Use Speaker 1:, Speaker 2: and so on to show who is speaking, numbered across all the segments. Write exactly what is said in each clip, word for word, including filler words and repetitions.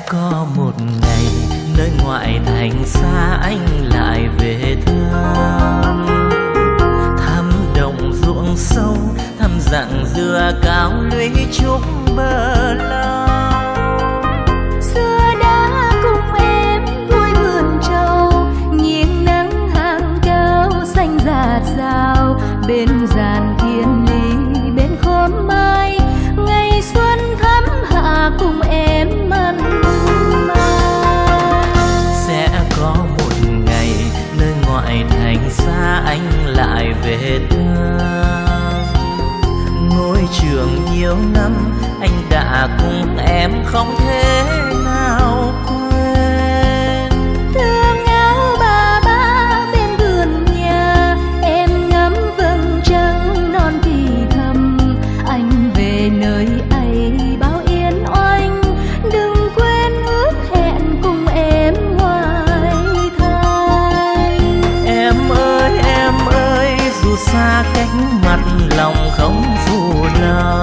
Speaker 1: có một ngày nơi ngoại thành xa anh lại về thăm, thăm đồng ruộng sâu, thăm dặng dừa cao lũy trúc bờ lao.
Speaker 2: Xưa đã cùng em vui vườn trầu, nghiêng nắng hàng cao xanh rạt rào, bên giàn thiên lý bên khóm mai, ngày xuân thắm hạ cùng em mặn mà.
Speaker 1: Sẽ có một ngày nơi ngoại thành xa anh lại về thăm, ngôi trường nhiều năm anh đã cùng em không thể nào quên.
Speaker 2: Thương áo bà ba bên vườn nhà, em ngắm vầng trăng non thì thầm, anh về nơi ấy bao yên oanh, đừng quên ước hẹn cùng em ngoài thành.
Speaker 1: Em ơi em ơi, dù xa cách mặt lòng không phụ lòng,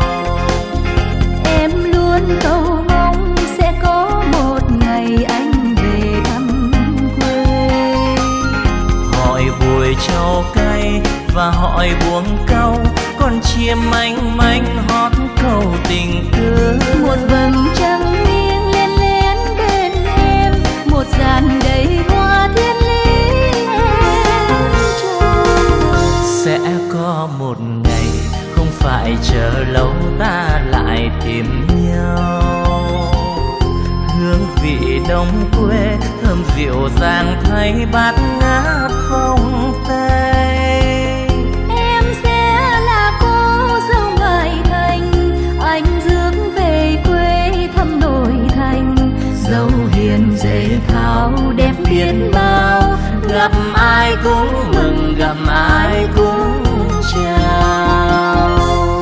Speaker 2: em luôn cầu mong sẽ có một ngày anh về thăm quê.
Speaker 1: hỏi bùi trầu cay và hỏi buông cau, con chim manh manh hót câu tình cứ.
Speaker 2: Một vầng trăng nghiêng lên lén bên em, một dàn đầy hoa thiên lý em chờ.
Speaker 1: Sẽ có một ngày không phải chờ lâu ta lại tìm nhau, hương vị đông quê thơm dịu dàng thay bát ngát phong tây.
Speaker 2: Em sẽ là cô dâu ngoại thành, anh rước về quê thăm nội thành, dâu hiền dễ thao đẹp biết bao,
Speaker 1: Gặp ai cũng mừng, gặp ai cũng chào.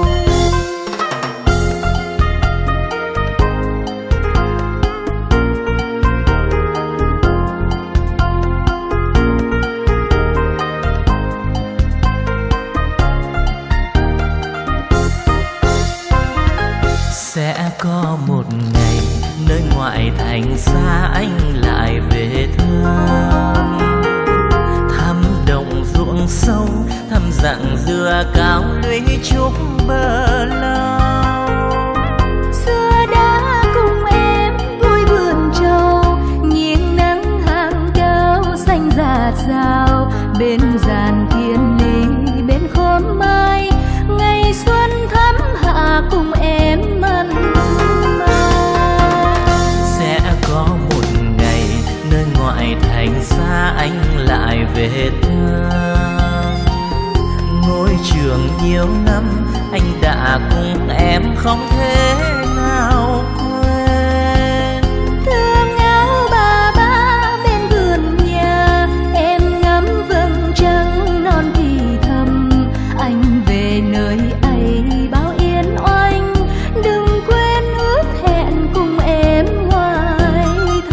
Speaker 1: Sẽ có một ngày nơi ngoại thành xa anh lại về thăm, thăm đồng ruộng sâu, thăm dặng dừa cao lũy trúc bờ lao.
Speaker 2: Xưa đã cùng em vui vườn trầu, nghiêng nắng hàng cao xanh rạt rào, bên giàn thiên lý bên khóm mai, ngày xuân thắm hạ cùng em mặn mà.
Speaker 1: Sẽ có một ngày nơi ngoại thành xa anh lại về thăm, ngôi trường nhiều năm anh đã cùng em không thể nào quên.
Speaker 2: Thương áo bà ba bên vườn nhà, em ngắm vầng trăng non thì thầm, anh về nơi ấy bao yên oanh, đừng quên ước hẹn cùng em ngoài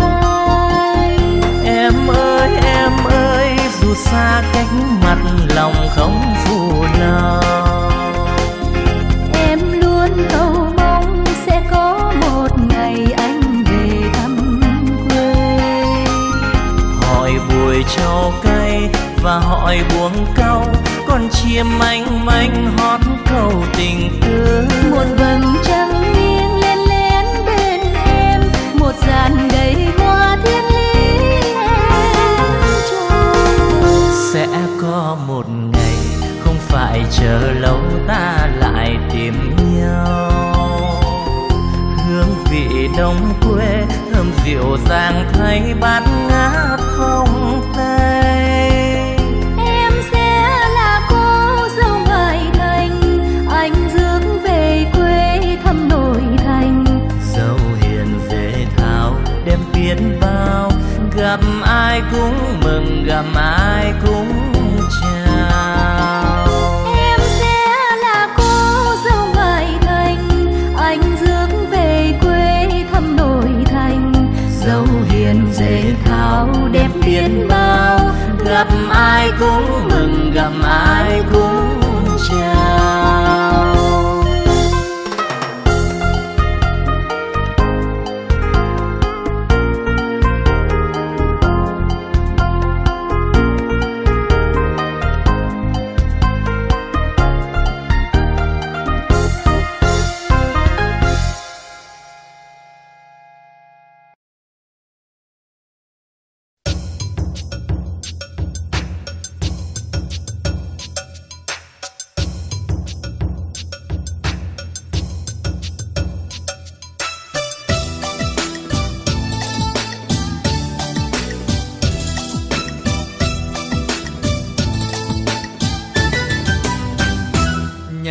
Speaker 2: thành.
Speaker 1: Em ơi em ơi, dù xa cách mặt lòng không phụ lòng,
Speaker 2: Em luôn cầu mong sẽ có một ngày anh về thăm quê.
Speaker 1: hỏi bùi trầu cay và hỏi buông cau, con chim manh manh hót câu tình cứ.
Speaker 2: Một vầng trăng nghiêng lên lén bên em, một dàn đầy hoa thiên lý em chờ.
Speaker 1: Sẽ có một ngày không phải chờ lâu ta lại tìm nhau, hương vị đông quê thơm dịu dàng thay bát ngát phong tây.
Speaker 2: Em sẽ là cô dâu ngoại thành, anh rước về quê thăm nội thành,
Speaker 1: Dâu hiền dễ thao đem biết bao, gặp ai cũng mừng, gặp ai cũng chào.
Speaker 2: Em sẽ là cô dâu ngoại thành, anh rước về quê thăm nội thành,
Speaker 1: Dâu hiền dễ thao đẹp biết bao, gặp ai cũng mừng, gặp ai cũng chào.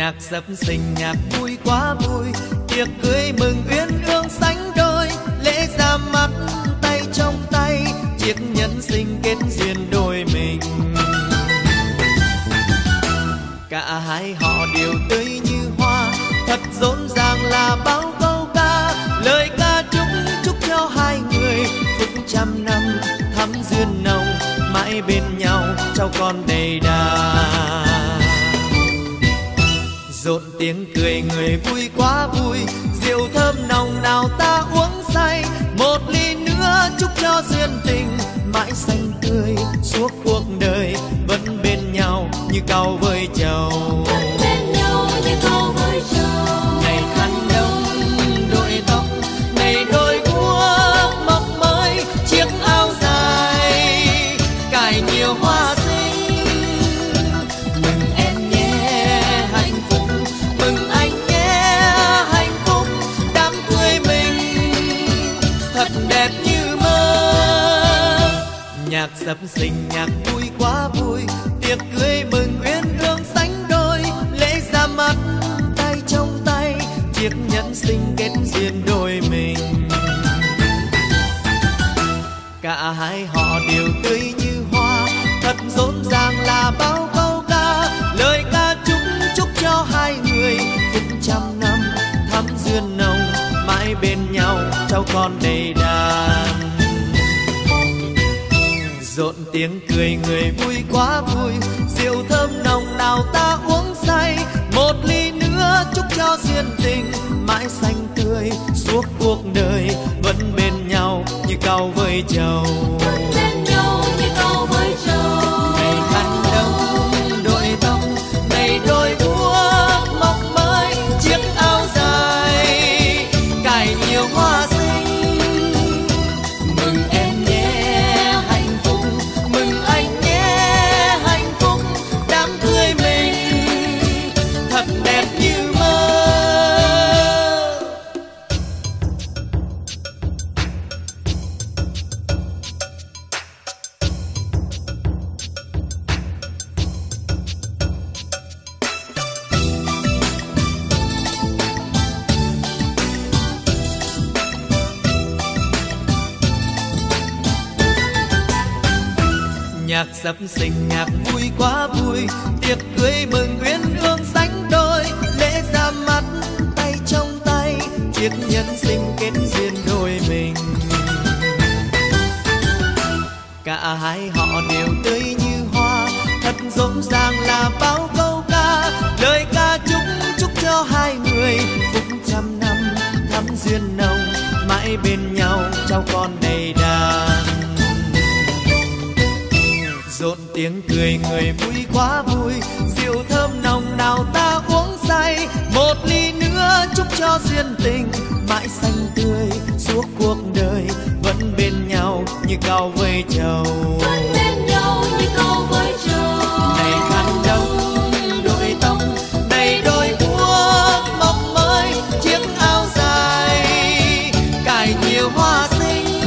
Speaker 3: Nhạc sập sình nhạc vui quá vui, tiệc cưới mừng uyên ương sánh đôi, lễ ra mắt tay trong tay, chiếc nhẫn sinh kết duyên đôi mình. Cả hai họ đều tươi như hoa, thật rộn ràng là bao câu ca, lời ca chúc chúc cho hai người phúc trăm năm thắm duyên nồng, mãi bên nhau cháu con đầy đà. Rộn tiếng cười người vui quá vui, rượu thơm nồng nào ta uống say, một ly nữa chúc cho duyên tình mãi xanh tươi suốt cuộc đời, vẫn bên nhau như cau với trầu.
Speaker 2: Vẫn bên nhau như cau với trầu.
Speaker 3: Này khăn đông đội tóc, này đôi guốc mọc mới, chiếc áo dài cài nhiều hoa xinh. Mừng em nhé hạnh phúc, mừng anh nhé hạnh phúc, đám cưới mình thật đẹp như mơ. Nhạc sập sình nhạc vui quá vui, tiệc cưới mừng uyên ương sánh đôi, lễ ra mắt tay trong tay, chiếc nhẫn sinh kết duyên đôi mình. Cả hai họ đều tươi như hoa, thật rộn ràng là bao câu ca, lời ca chúc chúc cho hai người phúc trăm năm thắm duyên nồng, mãi bên nhau cháu con đầy đàn. Rộn tiếng cười người vui quá vui, rượu thơm nồng nào ta uống say, một ly nữa chúc cho duyên tình mãi xanh tươi suốt cuộc đời, vẫn bên nhau như cau với trầu.
Speaker 2: Vẫn bên nhau như cau với trầu.
Speaker 3: Này khăn đông đội tóc, này đôi guốc mọc mới, chiếc áo dài cài nhiều hoa xinh. Mừng em nhé hạnh phúc, mừng anh nhé hạnh phúc, đám cưới mình thật đẹp như mơ. Nhạc sập sình nhạc vui quá vui, tiệc cưới mừng uyên ương sánh đôi, lễ ra mắt tay trong tay, chiếc nhẫn sinh kết duyên đôi mình. Cả hai họ đều tươi như hoa, thật rộn ràng là bao câu ca, lời ca chúc chúc cho hai người phúc trăm năm thắm duyên nồng, mãi bên nhau cháu con đầy đàn. Rộn tiếng cười người vui quá vui, rượu thơm nồng nào ta uống say, một ly nữa chúc cho duyên tình mãi xanh tươi suốt cuộc đời, vẫn bên nhau như cau với trầu.
Speaker 2: Vẫn bên nhau như cau với trầu.
Speaker 3: Này khăn đông đội tóc, này đôi guốc mọc mới, chiếc áo dài cài nhiều hoa xinh.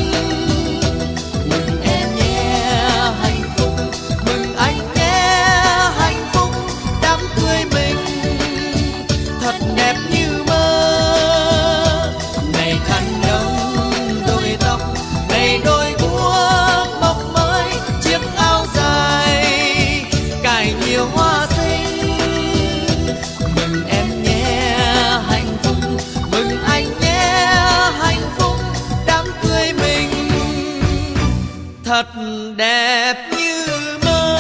Speaker 3: Mừng em nhé hạnh phúc, mừng anh nhé hạnh phúc, đám cưới mình thật đẹp như mơ. Này khăn đông đôi tóc, này đôi guốc mọc mới, chiếc áo dài cài nhiều hoa xinh. Mừng em nhé hạnh phúc, mừng anh nhé hạnh phúc, đám cưới mình thật đẹp như mơ.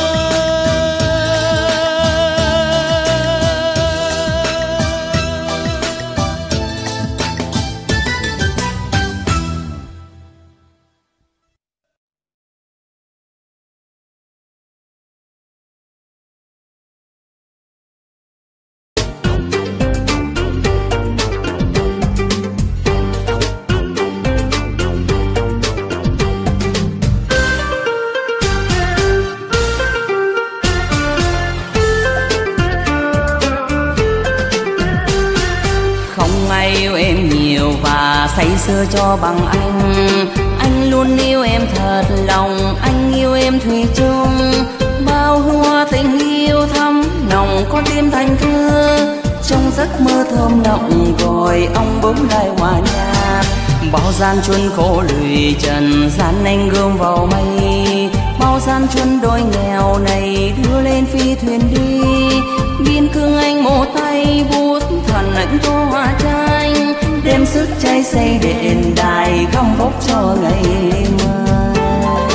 Speaker 4: Say sưa cho bằng anh, anh luôn yêu em thật lòng, anh yêu em thủy chung. Bao hoa tình yêu thắm nồng con tim thành thơ, trong giấc mơ thơm nồng gọi ông bướm lại hòa nhạc. Bao gian chuân khổ lụy trần gian anh gom vào mây, bao gian chuân đôi nghèo này đưa lên phi thuyền đi. Biên cương anh một tay bút thần anh tô hoa tranh, đem sức cháy xây đền đài gom vóc cho ngày mai.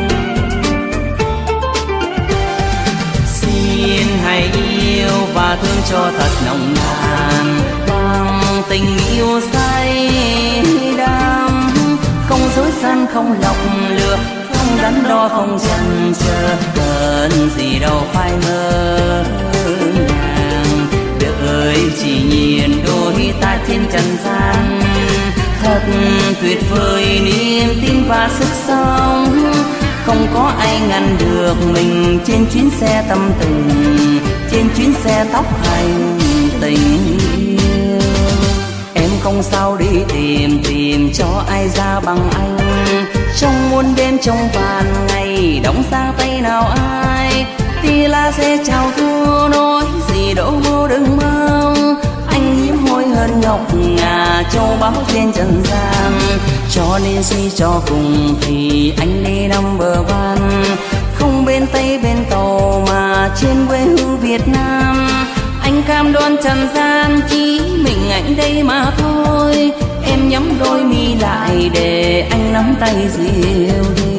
Speaker 1: Xin hãy yêu và thương cho thật nồng nàn, bằng tình yêu say đắm,
Speaker 4: không dối gian không lọc lừa, không đắn đo không chần chờ, cần gì đâu phải ngờ ngàng. Đợi chỉ nhìn đôi ta trên trần gian, thật tuyệt vời niềm tin và sức sống. Không có ai ngăn được mình trên chuyến xe tâm tình, trên chuyến xe tóc hành tình yêu. Em không sao đi tìm tìm cho ai ra bằng anh, trong muôn đêm trong vàn ngày đóng sang tay nào ai. Tia la sẽ chào thua nói gì đâu vô đừng mong, anh hiếm hoi hơn ngọc ngà châu báu trên trần gian. Cho nên suy cho cùng thì anh đi number one, không bên Tây bên Tàu mà trên quê hương Việt Nam. Anh cam đoan trần gian chỉ mình anh đây mà thôi, em nhắm đôi mi lại để anh nắm tay dịu đi.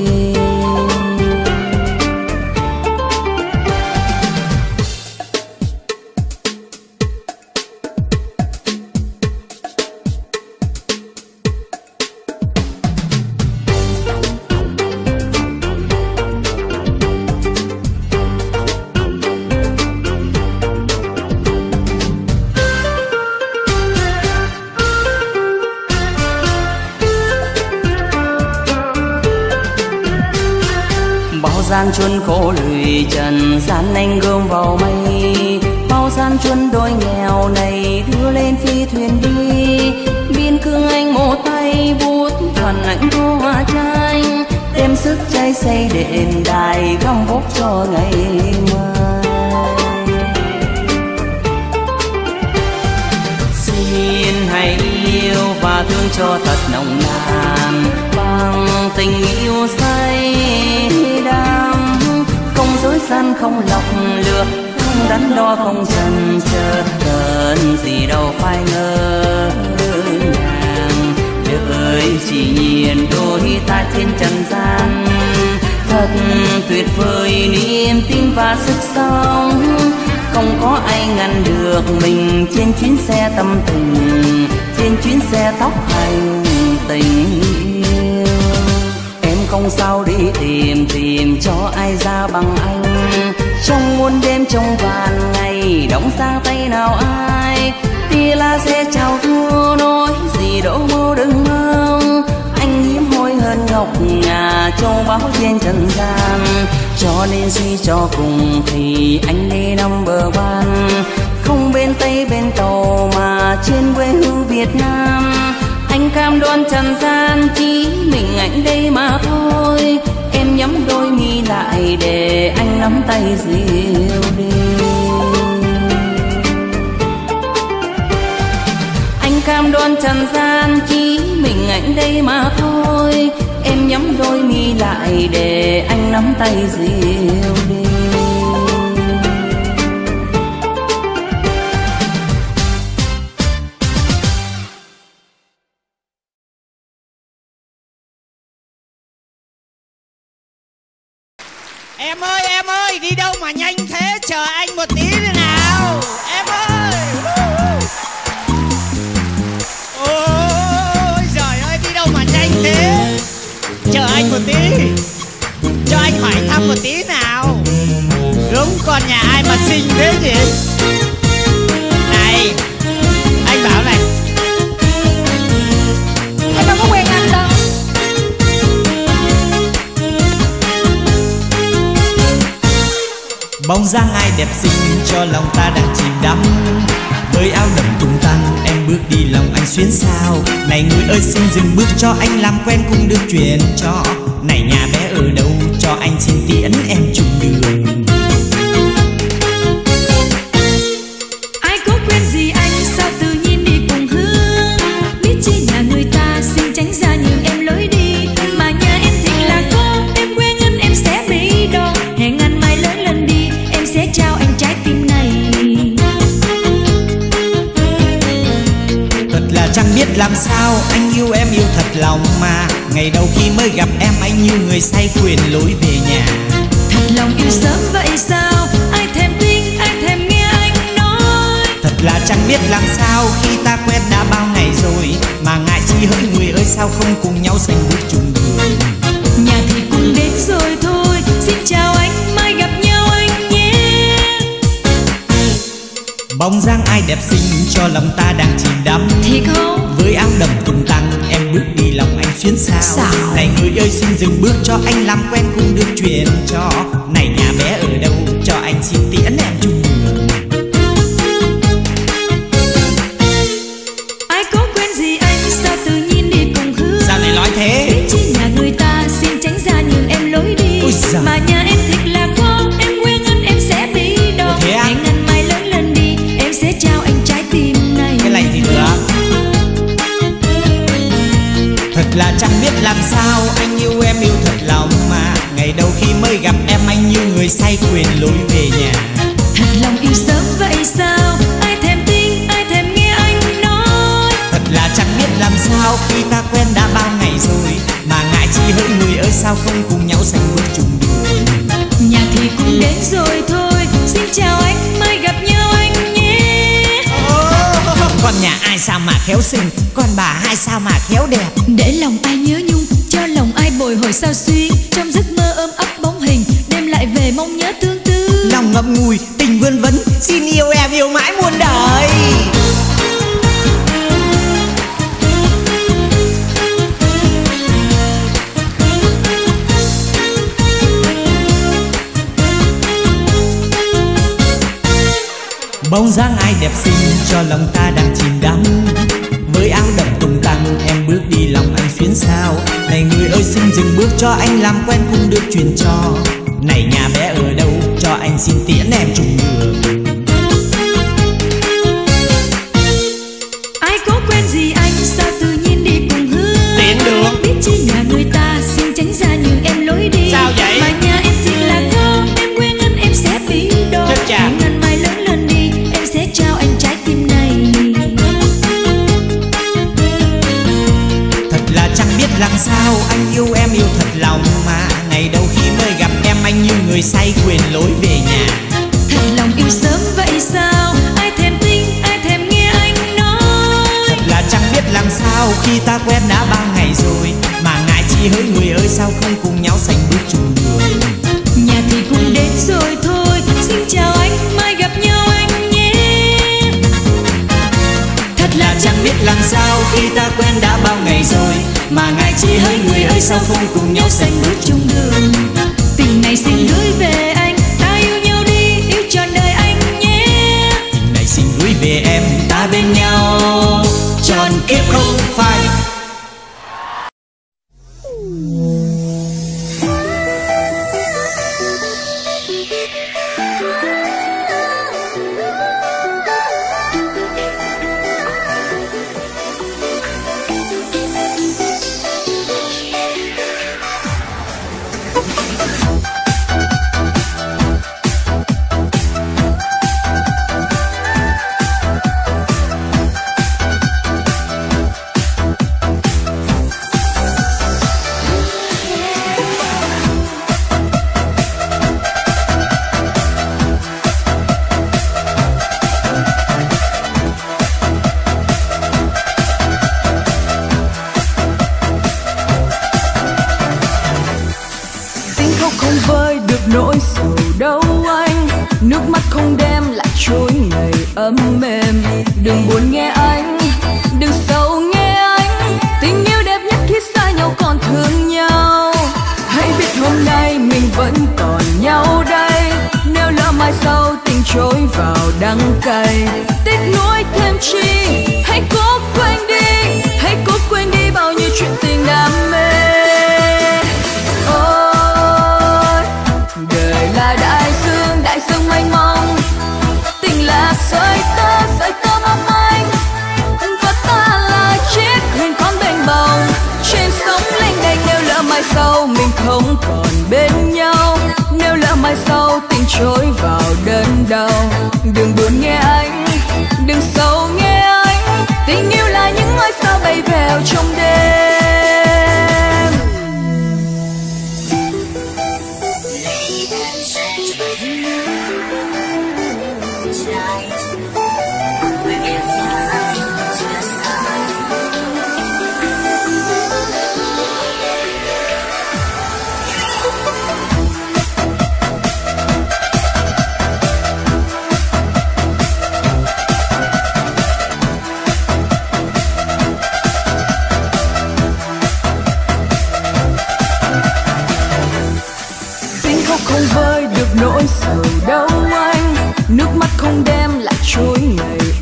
Speaker 4: Gian chuân khổ lụy trần gian anh gom vào mây, bao gian chuân đôi nghèo này đưa lên phi thuyền đi. Biên cương anh một tay bút thần anh tô hoa tranh, đem sức cháy xây đền đài gom vóc cho ngày mai.
Speaker 1: Xin hãy yêu và thương cho thật nồng nàn,
Speaker 4: bằng tình yêu say đắm, không dối gian không lọc lừa, không đắn đo không chần chờ, cần gì đâu phải ngờ ngàng.
Speaker 1: Đợi chỉ nhìn đôi ta trên trần gian,
Speaker 4: thật tuyệt vời niềm tin và sức sống. Không có ai ngăn được mình trên chuyến xe tâm tình, trên chuyến xe tóc hành tình yêu. Em không sao đi tìm tìm cho ai ra bằng anh, trong muôn đêm trong vàn ngày đóng sang tay nào ai. Tia la sẽ chào thua nói gì đâu vô đừng mong, anh hiếm hoi hơn ngọc ngà châu báu trên trần gian. Cho nên suy cho cùng thì anh đi number one, không bên Tây bên Tàu mà trên quê hương Việt Nam. Anh cam đoan trần gian chỉ mình anh đây mà thôi, em nhắm đôi mi lại để anh nắm tay dịu đi. Anh cam đoan trần gian chỉ mình anh đây mà thôi, em nhắm đôi mi lại để anh nắm tay dịu đi.
Speaker 3: Em ơi em ơi, đi đâu mà nhanh thế, chờ anh một tí nữa nào em ơi. Ôi giời ơi, đi đâu mà nhanh thế, chờ anh một tí, cho anh hỏi thăm một tí nào. Đúng, con nhà ai mà xinh thế nhỉ? Này, anh bảo này,
Speaker 2: em đâu có quen anh đâu.
Speaker 3: bóng dáng ai đẹp xinh cho lòng ta đang chìm đắm. Với áo đầm tung tăng em bước đi lòng anh xuyến sao. Này người ơi xin dừng bước cho anh làm quen cùng được chuyện cho. Này nhà bé ở đâu cho anh xin tiễn em chung đường.
Speaker 2: Ai có quen gì
Speaker 3: chẳng biết làm sao anh yêu em yêu thật lòng mà. Ngày đầu khi mới gặp em anh như người say quên lối về nhà.
Speaker 2: Thật lòng yêu sớm vậy sao, ai thèm tin, ai thèm nghe anh nói.
Speaker 3: Thật là chẳng biết làm sao khi ta quen đã bao ngày rồi, mà ngại chi hỡi người ơi sao không cùng nhau sánh bước chung đường.
Speaker 2: Nhà thì cũng đến rồi thôi, xin chào anh, mai gặp nhau anh nhé.
Speaker 3: Bóng dáng ai đẹp xinh cho lòng ta đang chìm đắm.
Speaker 2: Thiệt không?
Speaker 3: Với áo đầm tung tăng em bước đi lòng anh xuyến sao.
Speaker 2: Sao?
Speaker 3: Này người ơi xin dừng bước cho anh làm quen cùng được chuyện cho. Này nhà bé ở đâu cho anh xin tiễn em chung đường.
Speaker 2: Ai có quen gì anh sao tự nhiên đi cùng hứa.
Speaker 3: Sao lại nói thế?
Speaker 2: Biết chi nhà người ta xin tránh ra nhường em lối đi. Mà nhà em thiệt là khó, em quen anh em sẽ bị đau. Hẹn anh mai lớn lên đi, em sẽ trao anh trái tim này.
Speaker 3: Cái này thì được. Thật là chẳng biết làm sao anh yêu em yêu thật lòng mà. Ngày đầu khi mới gặp em anh như người say quên lối về nhà.
Speaker 2: Thật lòng yêu sớm vậy sao, ai thèm tin, ai thèm nghe anh nói.
Speaker 3: Thật là chẳng biết làm sao khi ta quen đã bao ngày rồi, mà ngại chi hỡi người ơi sao không cùng nhau sánh bước chung đường.
Speaker 2: Nhà thì cũng đến rồi thôi, xin chào anh, mai gặp nhau anh nhé.
Speaker 3: Con nhà ai sao mà khéo xinh, con bà hai sao mà khéo đẹp.
Speaker 2: Để lòng ai nhớ nhung, cho lòng ai bồi hồi sao xuyên. Trong giấc mơ ôm ấp bóng hình, đêm lại về mong nhớ tương tư.
Speaker 3: Lòng ngậm ngùi, tình vươn vấn, xin yêu em yêu mãi muôn đời. Bóng dáng ai đẹp xinh cho lòng ta đang chìm đắm. Với áo đầm tung tăng em bước đi lòng anh xuyến sao. Này người ơi xin dừng bước cho anh làm quen cùng được truyền cho. Này nhà bé ở đâu cho anh xin tiễn em chung đường.
Speaker 2: Ai có quen gì anh sao tự nhiên đi cùng hứa.
Speaker 3: Tiễn được.
Speaker 2: Biết chi nhà người ta xin tránh ra nhường em lối đi.
Speaker 3: Sao vậy?
Speaker 2: Mà nhà em thiệt là khó, em quen anh em sẽ bị đau.
Speaker 3: Chết chà.
Speaker 2: Hẹn anh mai lớn lên đi, em sẽ trao anh trái tim này.
Speaker 3: Thật là chẳng biết làm sao anh yêu em yêu thật lòng mà. Ngày đầu khi mới gặp em anh như người say quên lối về nhà.
Speaker 2: Thật lòng yêu sớm vậy sao, ai thèm tin, ai thèm nghe anh nói.
Speaker 3: Thật là chẳng biết làm sao khi ta quen đã bao ngày rồi, mà ngại chi hỡi người ơi sao không cùng nhau sánh bước chung đường.
Speaker 2: Nhà thì cũng đến rồi thôi, xin chào anh, mai gặp nhau anh nhé.
Speaker 3: Thật là chẳng biết làm sao khi ta quen đã bao ngày rồi, mà ngại chi hỡi người ơi sao không cùng nhau sánh bước chung đường.
Speaker 2: Tình này xin gửi về anh, ta yêu nhau đi, yêu trọn đời anh nhé.
Speaker 3: Tình này xin gửi về em, ta bên nhau trọn kiếp không phai.
Speaker 2: nỗi sầu đâu anh, nước mắt không đem lại trôi ngày ấm êm. Đừng buồn nghe anh, đừng sầu nghe anh, tình yêu đẹp nhất khi xa nhau còn thương nhau. Hãy biết hôm nay mình vẫn còn nhau đây, nếu lỡ mai sau tình trôi vào đắng cay. Tiếc nuối thêm chi, hãy cố quên đi, hãy cố quên đi bao nhiêu chuyện tình đam mê. Ôi, đời là đại dương, đại dương mênh mông, tình là sợi tơ, sợi tơ mong manh, và ta là chiếc thuyền con bềnh bồng trên sóng lênh đênh. Nếu lỡ mai sau mình không còn bên nhau, nếu lỡ mai sau tình trôi vào đớn đau, đừng buồn nghe anh, đừng sầu nghe anh, tình yêu là những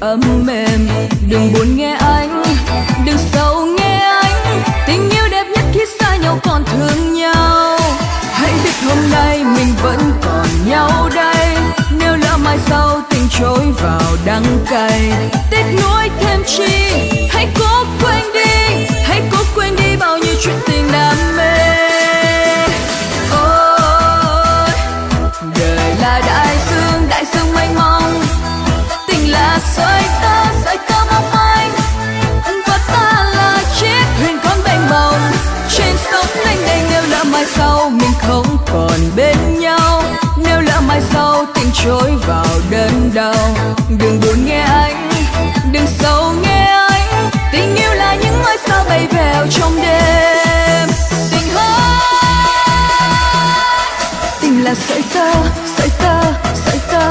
Speaker 2: ấm mềm. Đừng buồn nghe anh, đừng sầu nghe anh, tình yêu đẹp nhất khi xa nhau còn thương nhau. Hãy biết hôm nay mình vẫn còn nhau đây, nếu lỡ mai sau tình trôi vào đắng cay. Tiếc nuối thêm chi, hãy cố quên đi, hãy cố quên đi bao nhiêu chuyện tình đam mê. Ôi, đời là đại dương, đại dương mênh mông, tình là sợi tơ, sợi tơ mong manh, và ta là chiếc thuyền con bềnh bồng trên sông lênh đênh. Nếu lỡ mai sau mình không còn bên nhau, nếu lỡ mai sau tình trôi vào đớn đau, đừng buồn nghe anh, đừng sầu nghe anh, tình yêu là những ngôi sao bay vèo trong đêm. Tình ơi, tình là sợi tơ, sợi tơ, sợi tơ.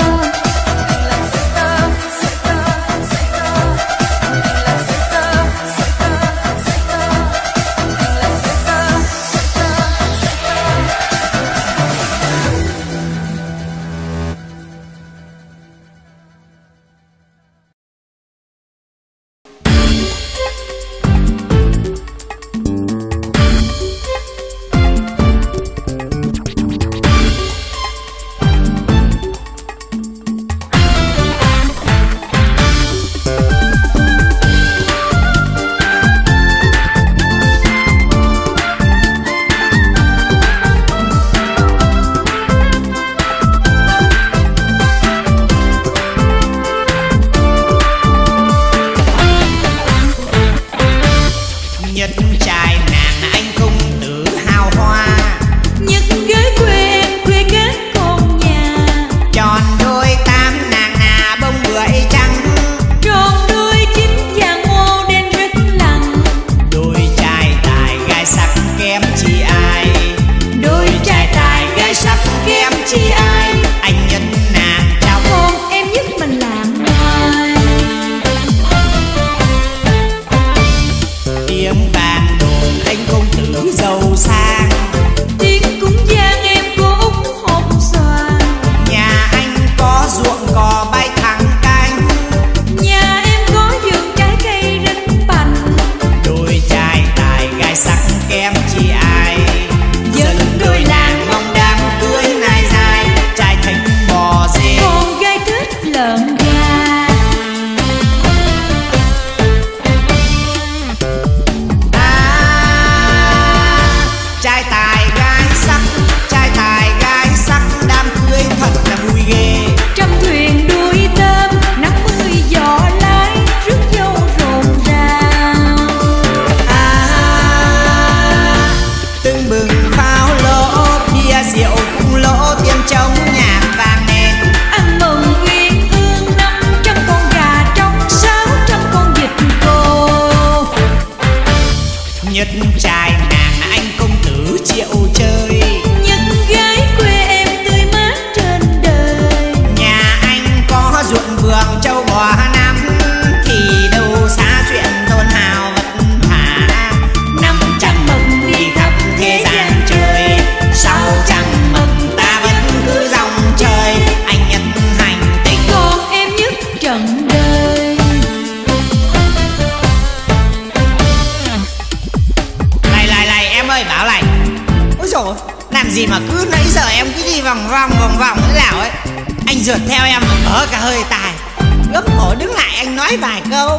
Speaker 3: Gì mà cứ nãy giờ em cứ đi vòng vòng vòng vòng thế nào ấy. Anh rượt theo em mà thở cả hơi tài, gấp cổ đứng lại anh nói vài câu.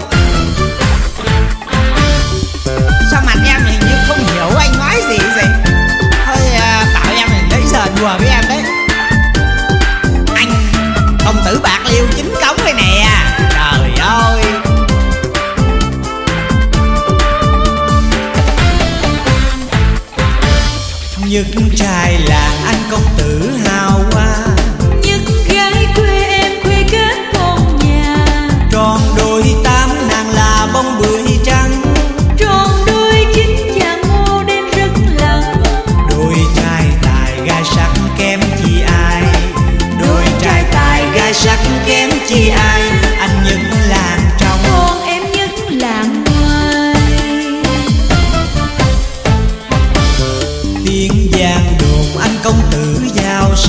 Speaker 3: Sao mặt em hình như không hiểu anh nói gì vậy? Thôi à, bảo em nãy giờ đùa với em đấy. Anh công tử bạc liêu chính cống đây nè. Trời ơi, những trai làng anh công tử hào hoa,
Speaker 2: những gái quê em quê các con nhà.
Speaker 3: Tròn đôi tám nàng là bông bưởi trắng,
Speaker 2: tròn đôi chín chàng ngô đen rất lặng.
Speaker 3: Đôi trai tài gái sắc kém chi ai, đôi trai tài gái sắc kém chi ai. Anh những làng trong,
Speaker 2: còn em những làng ngoài.
Speaker 3: tiếng giang đồn anh công tử giàu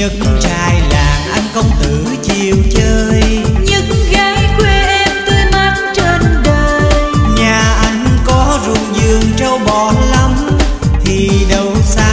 Speaker 3: nhất trai làng anh công tử chiều chơi.
Speaker 2: những gái quê em tươi mát trên đời.
Speaker 3: Nhà anh có ruộng vườn trâu bò lắm, thì đâu xa